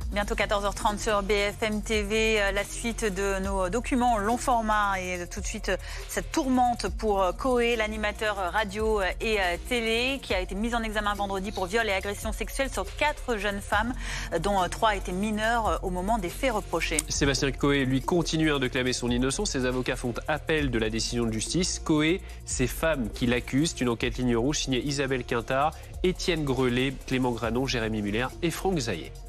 Bientôt 14h30 sur BFM TV, la suite de nos documents long format et tout de suite cette tourmente pour Koé, l'animateur radio et télé qui a été mis en examen vendredi pour viol et agression sexuelle sur 4 jeunes femmes dont 3 étaient mineures au moment des faits reprochés. Sébastien Koé, lui, continue de clamer son innocence. Ses avocats font appel de la décision de justice. Koé, ces femmes qui l'accusent, une enquête ligne rouge signée Isabelle Quintard, Étienne Grelet, Clément Granon, Jérémy Muller et Franck Zaïer.